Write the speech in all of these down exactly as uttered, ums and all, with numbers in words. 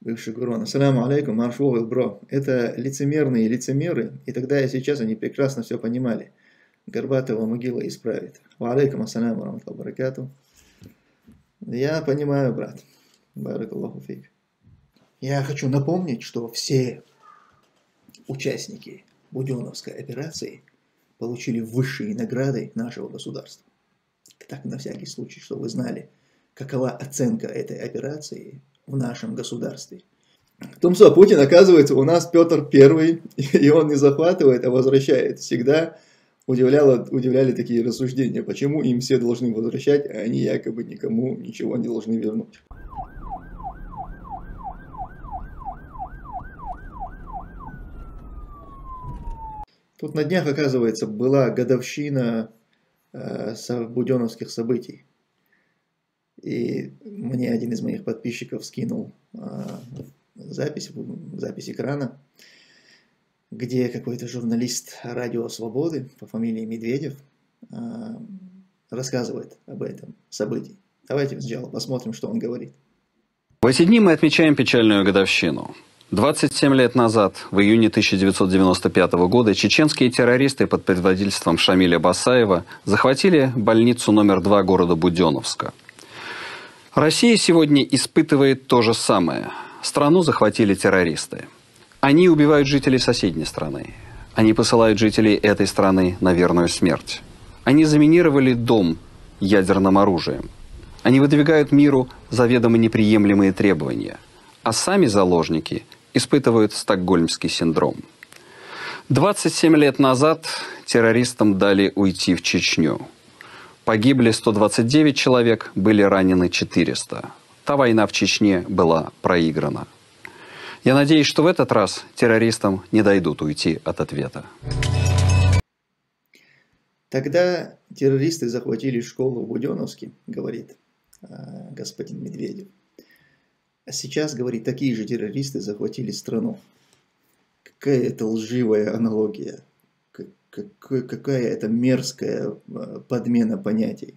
Бывший Гурон. Ассаляму алейкум, маршвовый бро. Это лицемерные лицемеры, и тогда и сейчас они прекрасно все понимали. Горбатого могила исправит. Ва алейкум ассаляму раматлаху баракату. Я понимаю, брат. Баракаллаху фик. Я хочу напомнить, что все участники Буденновской операции получили высшие награды нашего государства. Так, на всякий случай, чтобы вы знали, какова оценка этой операции в нашем государстве. В том, что Путин, оказывается, у нас Петр Первый, и он не захватывает, а возвращает. Всегда удивляло, удивляли такие рассуждения, почему им все должны возвращать, а они якобы никому ничего не должны вернуть. Тут на днях, оказывается, была годовщина э, буденновских событий. И мне один из моих подписчиков скинул э, запись, запись экрана, где какой-то журналист Радио Свободы по фамилии Медведев э, рассказывает об этом событии. Давайте сначала посмотрим, что он говорит. В эти дни мы отмечаем печальную годовщину. двадцать семь лет назад, в июне тысяча девятьсот девяносто пятого года, чеченские террористы под предводительством Шамиля Басаева захватили больницу номер два города Буденновска. Россия сегодня испытывает то же самое. Страну захватили террористы. Они убивают жителей соседней страны. Они посылают жителей этой страны на верную смерть. Они заминировали дом ядерным оружием. Они выдвигают миру заведомо неприемлемые требования. А сами заложники испытывают стокгольмский синдром. двадцать семь лет назад террористам дали уйти в Чечню. Погибли сто двадцать девять человек, были ранены четыреста. Та война в Чечне была проиграна. Я надеюсь, что в этот раз террористам не дойдут уйти от ответа. Тогда террористы захватили школу в Буденновске, говорит э, господин Медведев. А сейчас, говорит, такие же террористы захватили страну. Какая это лживая аналогия. Какая это мерзкая подмена понятий.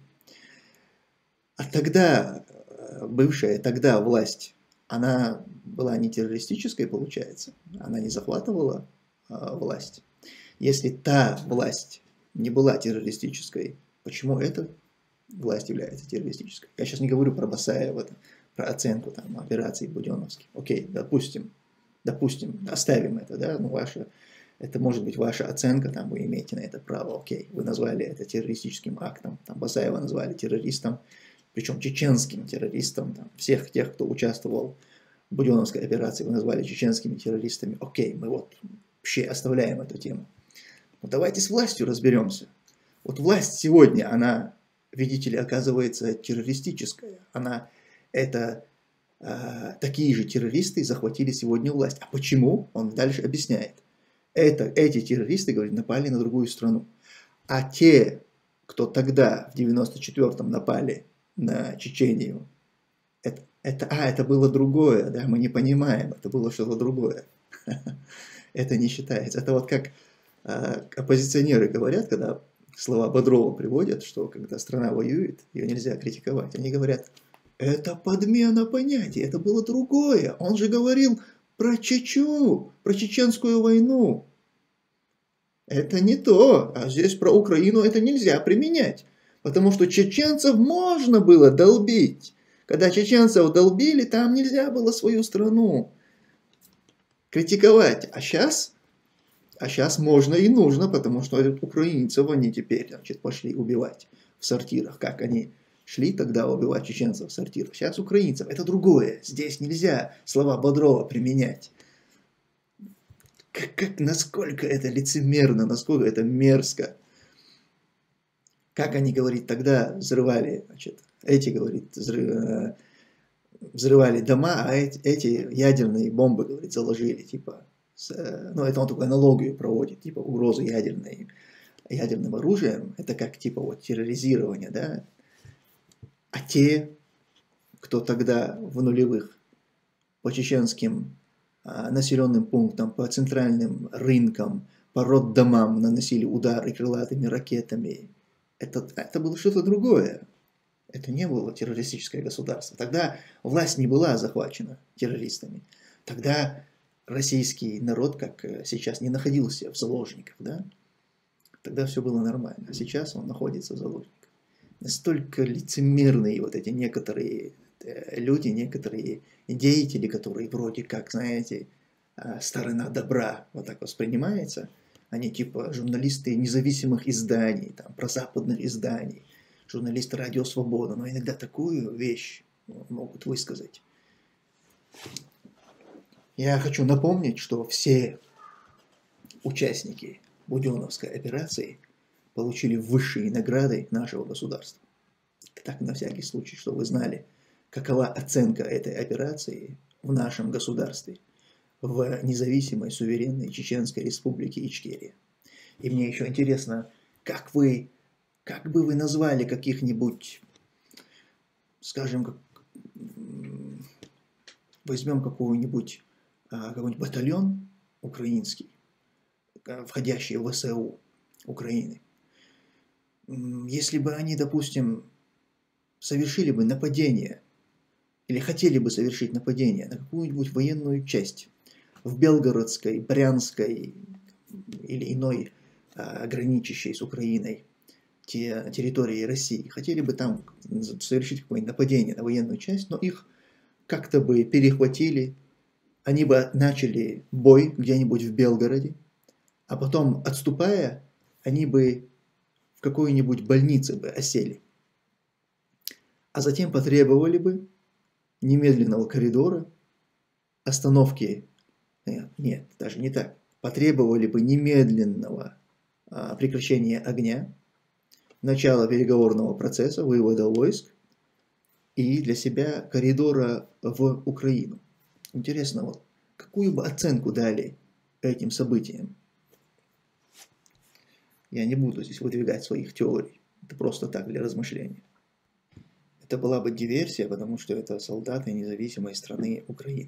А тогда, бывшая тогда власть, она была не террористической, получается. Она не захватывала а, власть. Если та власть не была террористической, почему эта власть является террористической? Я сейчас не говорю про Басаева, про оценку там, операции Буденновской. Окей, допустим, допустим, оставим это, да, ну, ваше... Это может быть ваша оценка, там вы имеете на это право, окей, вы назвали это террористическим актом, там Басаева назвали террористом, причем чеченским террористом, там, всех тех, кто участвовал в Буденновской операции, вы назвали чеченскими террористами, окей, мы вот вообще оставляем эту тему. Но давайте с властью разберемся. Вот власть сегодня, она, видите ли, оказывается террористическая, она, это э, такие же террористы захватили сегодня власть. А почему? Он дальше объясняет. Это, эти террористы, говорит, напали на другую страну. А те, кто тогда, в девяносто четвёртом, напали на Чечению, это, это, а, это было другое, да, мы не понимаем, это было что-то другое. Это не считается. Это вот как оппозиционеры говорят, когда слова Бодрова приводят, что когда страна воюет, ее нельзя критиковать. Они говорят, это подмена понятий, это было другое. Он же говорил... Про Чечню, про чеченскую войну. Это не то. А здесь про Украину это нельзя применять. Потому что чеченцев можно было долбить. Когда чеченцев долбили, там нельзя было свою страну критиковать. А сейчас, а сейчас можно и нужно, потому что украинцев они теперь, значит, пошли убивать в сортирах. Как они шли тогда убивать чеченцев в сортирах. Сейчас украинцев. Это другое. Здесь нельзя слова Бодрова применять. Как, как, насколько это лицемерно, насколько это мерзко. Как они, говорит, тогда взрывали, значит, эти, говорит, взрыв, взрывали дома, а эти, эти ядерные бомбы, говорит, заложили, типа, с, ну, это он такую аналогию проводит, типа, угрозу ядерной, ядерным оружием, это как, типа, вот, терроризирование, да. А те, кто тогда в нулевых по чеченским а, населенным пунктам, по центральным рынкам, по роддомам наносили удары крылатыми ракетами, это, это было что-то другое. Это не было террористическое государство. Тогда власть не была захвачена террористами. Тогда российский народ, как сейчас, не находился в заложниках. Да? Тогда все было нормально. А сейчас он находится в заложниках. Настолько лицемерные вот эти некоторые люди, некоторые деятели, которые вроде как, знаете, сторона добра вот так воспринимается. Они типа журналисты независимых изданий, там, прозападных изданий, журналисты Радио Свобода, но иногда такую вещь могут высказать. Я хочу напомнить, что все участники Буденновской операции получили высшие награды нашего государства. Так, на всякий случай, чтобы вы знали, какова оценка этой операции в нашем государстве, в независимой суверенной Чеченской Республике Ичкерия. И мне еще интересно, как вы, как бы вы назвали каких-нибудь, скажем, как, возьмем какой-нибудь какой-нибудь батальон украинский, входящий в ВСУ Украины. Если бы они, допустим, совершили бы нападение, или хотели бы совершить нападение на какую-нибудь военную часть в Белгородской, Брянской или иной а, граничащей с Украиной те, территории России, хотели бы там совершить какое-нибудь нападение на военную часть, но их как-то бы перехватили, они бы начали бой где-нибудь в Белгороде, а потом, отступая, они бы в какой-нибудь больнице бы осели, а затем потребовали бы немедленного коридора, остановки, нет, нет, даже не так, потребовали бы немедленного а, прекращения огня, начала переговорного процесса, вывода войск и для себя коридора в Украину. Интересно, вот какую бы оценку дали этим событиям? Я не буду здесь выдвигать своих теорий, это просто так, для размышления. Это была бы диверсия, потому что это солдаты независимой страны Украины.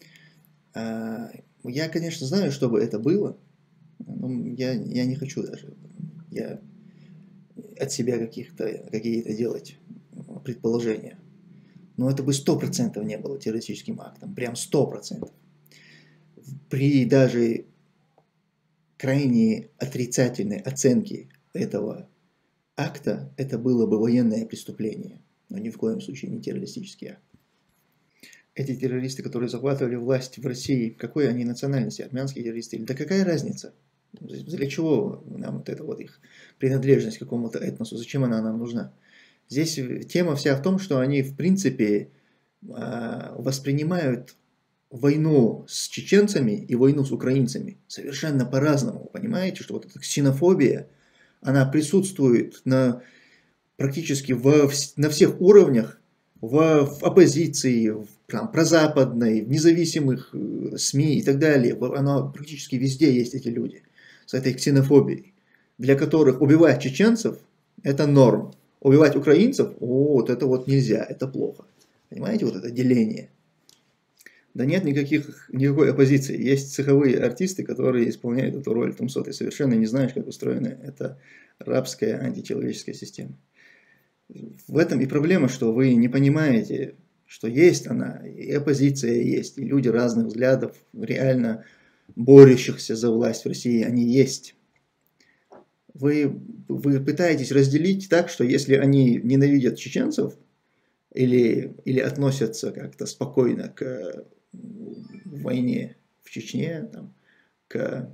Я, конечно, знаю, что бы это было, но я, я не хочу даже я от себя каких-то, какие-то делать предположения. Но это бы сто процентов не было террористическим актом, прям сто процентов. При даже крайне отрицательной оценке этого акта, это было бы военное преступление, но ни в коем случае не террористический акт. Эти террористы, которые захватывали власть в России, какой они национальности, армянские террористы, да какая разница? Для чего нам вот эта вот их принадлежность к какому-то этносу, зачем она нам нужна? Здесь тема вся в том, что они в принципе воспринимают войну с чеченцами и войну с украинцами совершенно по-разному. Понимаете, что вот эта ксенофобия, она присутствует на, практически в, на всех уровнях, в, в оппозиции, в там, прозападной, в независимых СМИ и так далее. Она практически везде есть, эти люди с этой ксенофобией, для которых убивать чеченцев – это норм. Убивать украинцев – о, вот это вот нельзя, это плохо. Понимаете, вот это деление. Да нет никаких, никакой оппозиции. Есть цеховые артисты, которые исполняют эту роль Тумсо. Ты совершенно не знаешь, как устроена эта рабская античеловеческая система. В этом и проблема, что вы не понимаете, что есть она, и оппозиция есть, и люди разных взглядов, реально борющихся за власть в России, они есть. Вы, вы пытаетесь разделить так, что если они ненавидят чеченцев или, или относятся как-то спокойно к войне в Чечне, там, к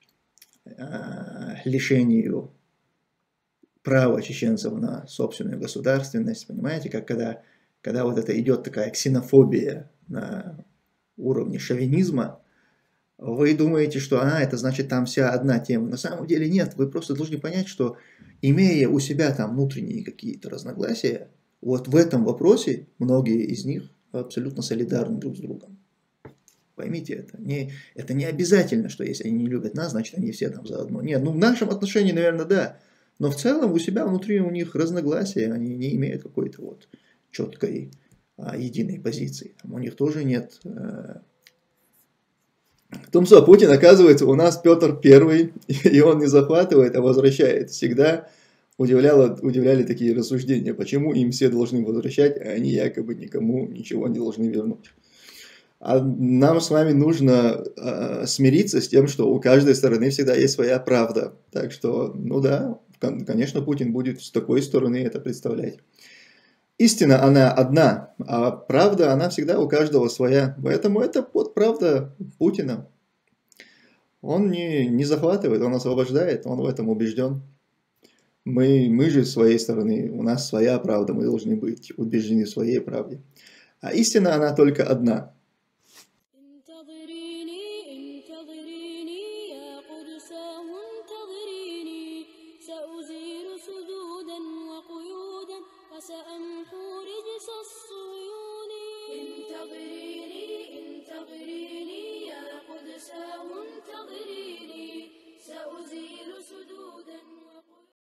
э, лишению права чеченцев на собственную государственность, понимаете, как когда, когда вот это идет такая ксенофобия на уровне шовинизма, вы думаете, что а, это значит там вся одна тема. На самом деле нет, вы просто должны понять, что имея у себя там внутренние какие-то разногласия, вот в этом вопросе многие из них абсолютно солидарны друг с другом. Поймите это. Не, это не обязательно, что если они не любят нас, значит они все там заодно. Нет, ну в нашем отношении, наверное, да. Но в целом у себя внутри у них разногласия, они не имеют какой-то вот четкой а, единой позиции. Там у них тоже нет... Э... Тумсо, Путин, оказывается, у нас Петр Первый, и он не захватывает, а возвращает всегда удивляло, удивляли такие рассуждения, почему им все должны возвращать, а они якобы никому ничего не должны вернуть. А нам с вами нужно э, смириться с тем, что у каждой стороны всегда есть своя правда. Так что, ну да, конечно, Путин будет с такой стороны это представлять. Истина, она одна, а правда, она всегда у каждого своя. Поэтому это вот правда Путина. Он не, не захватывает, он освобождает, он в этом убежден. Мы, мы же с своей стороны, у нас своя правда, мы должны быть убеждены в своей правде. А истина, она только одна.